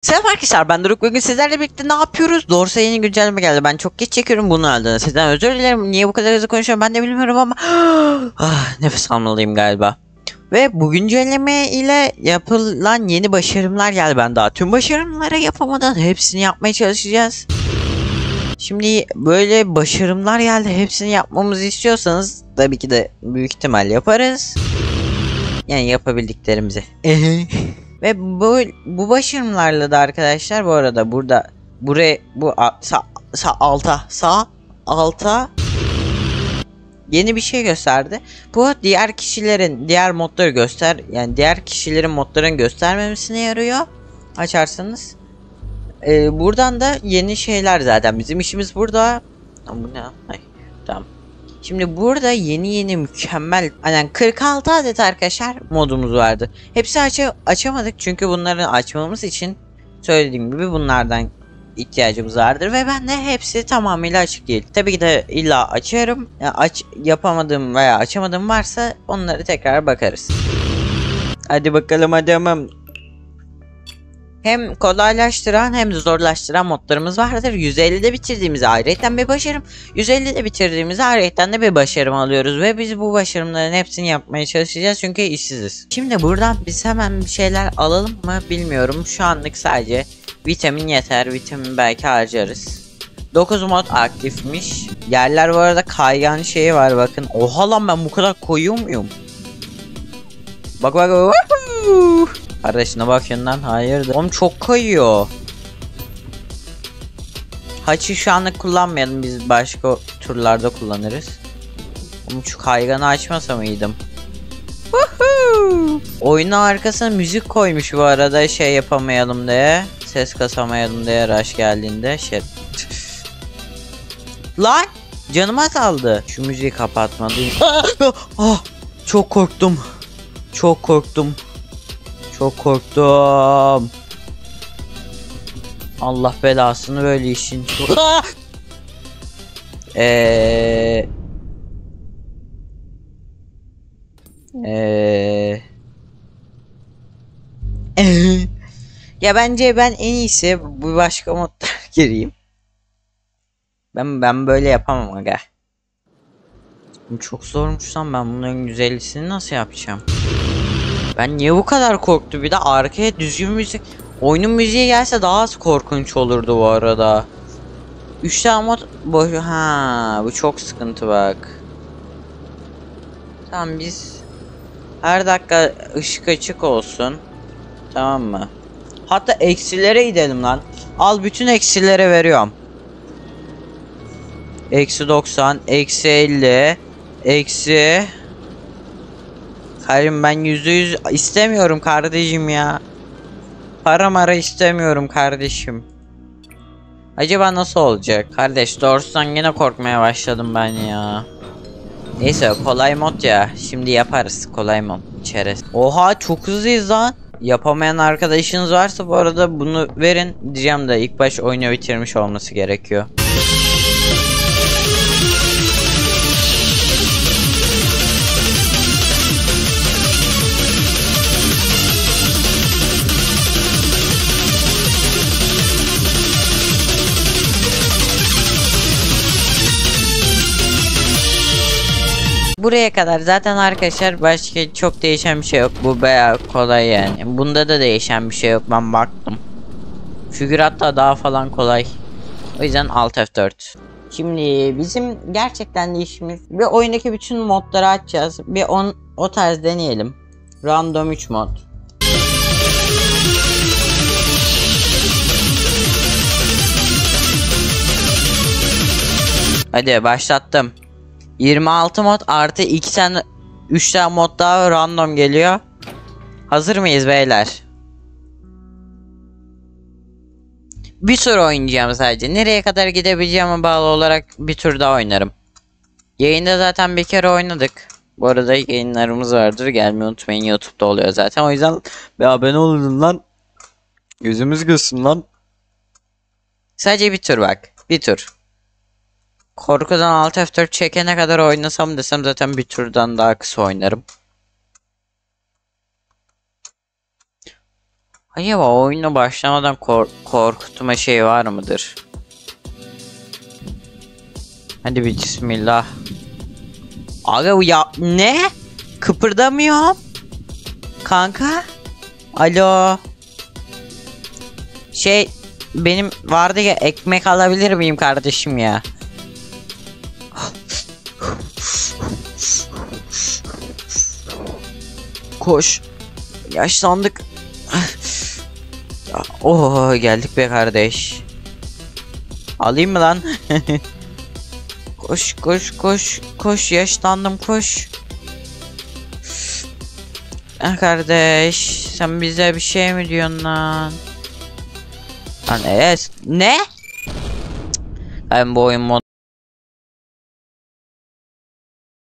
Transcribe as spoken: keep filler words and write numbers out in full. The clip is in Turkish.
Selam arkadaşlar, ben Doruk. Bugün sizlerle birlikte ne yapıyoruz? Doğrusu yeni güncelleme geldi. Ben çok geç çekiyorum bunu aldığını. Sizden özür dilerim. Niye bu kadar hızlı konuşuyorum ben de bilmiyorum ama ah, nefes almalıyım galiba. Ve bu güncelleme ile yapılan yeni başarımlar geldi. Ben daha tüm başarımları yapamadan hepsini yapmaya çalışacağız. Şimdi böyle başarımlar geldi. Hepsini yapmamızı istiyorsanız tabii ki de büyük ihtimal yaparız. Yani yapabildiklerimizi. Ve bu bu başarımlarla da arkadaşlar, bu arada burada buraya bu sağ, sağ alta sağ alta yeni bir şey gösterdi. Bu diğer kişilerin diğer modları göster yani diğer kişilerin modların göstermemesine yarıyor. Açarsanız ee, buradan da yeni şeyler, zaten bizim işimiz burada. Bu ne? Ay, tamam. Şimdi burada yeni yeni mükemmel, yani kırk altı adet arkadaşlar modumuz vardı. Hepsi aç açamadık çünkü bunları açmamız için söylediğim gibi bunlardan ihtiyacımız vardır ve ben de hepsi tamamıyla açık değil. Tabii ki de illa açarım. Yani aç yapamadığım veya açamadığım varsa onları tekrar bakarız. Hadi bakalım adamım. Hem kolaylaştıran hem de zorlaştıran modlarımız vardır. yüz ellide bitirdiğimizi ayrıca bir başarım, yüz ellide bitirdiğimizi ayrıca de bir başarım alıyoruz ve biz bu başarımların hepsini yapmaya çalışacağız çünkü işsiziz. Şimdi buradan biz hemen bir şeyler alalım mı bilmiyorum. Şu anlık sadece vitamin yeter. Vitamin belki harcarız. dokuz mod aktifmiş. Yerler bu arada kaygan şeyi var, bakın. Oha lan, ben bu kadar koyuyor muyum? Bak bak bak. Kardeşine bakıyorsun lan, hayırdır? Oğlum çok kayıyor. Haçı şu anlık kullanmayalım, biz başka turlarda kullanırız. Oğlum şu kayganı açmasa mıydım? Oyunun arkasına müzik koymuş bu arada, şey yapamayalım diye, ses kasamayalım diye rush geldiğinde. Şey. Lan canıma saldı. Şu müziği kapatmalıyım. Ah, çok korktum. Çok korktum. Çok korktum. Allah belasını böyle işin. Eee Eee Ya bence ben en iyisi bu başka modlara gireyim. Ben ben böyle yapamam aga. Bu çok zormuş lan, ben bunun yüz ellisini nasıl yapacağım? Ben niye bu kadar korktu? Bir de arkaya düzgün müzik, oyunun müziği gelse daha az korkunç olurdu bu arada. üç tane mod boş. Ha, bu çok sıkıntı bak. Tamam, biz her dakika ışık açık olsun. Tamam mı? Hatta eksilere gidelim lan. Al, bütün eksilere veriyorum. Eksi doksan, eksi elli, eksi. Hayır, ben yüzde yüz istemiyorum kardeşim ya. Para mara istemiyorum kardeşim. Acaba nasıl olacak? Kardeş doğrusu yine korkmaya başladım ben ya. Neyse, kolay mod ya. Şimdi yaparız kolay mod içeriz. Oha, çok hızlıyız lan. Yapamayan arkadaşınız varsa bu arada bunu verin diyeceğim de ilk baş oyunu bitirmiş olması gerekiyor. Buraya kadar zaten arkadaşlar, başka çok değişen bir şey yok. Bu bayağı kolay yani. Bunda da değişen bir şey yok, ben baktım. Figür hatta daha falan kolay. O yüzden Alt F dört. Şimdi bizim gerçekten de işimiz bir oyundaki bütün modları açacağız. Bir on, o tarz deneyelim. Random üç mod. Hadi başlattım. yirmi altı mod artı iki tane üç tane mod daha random geliyor. Hazır mıyız beyler? Bir tur oynayacağım sadece. Nereye kadar gidebileceğime bağlı olarak bir tur daha oynarım. Yayında zaten bir kere oynadık. Bu arada yayınlarımız vardır, gelmeyi unutmayın, YouTube'da oluyor zaten. O yüzden bir abone olun lan. Gözümüz gülsün lan. Sadece bir tur bak. Bir tur. Korkudan Alt F dört çekene kadar oynasam desem zaten bir turdan daha kısa oynarım. Acaba oyuna başlamadan kork korkutma şey var mıdır? Hadi bir bismillah. Aga ya ne? Kıpırdamıyorum. Kanka. Alo. Şey benim vardı ya, ekmek alabilir miyim kardeşim ya? Koş. Yaşlandık. Oh geldik be kardeş. Alayım mı lan? Koş koş koş koş, yaşlandım, koş. Ah kardeş, sen bize bir şey mi diyorsun lan? Lan evet. Ne? Ben bu oyun mod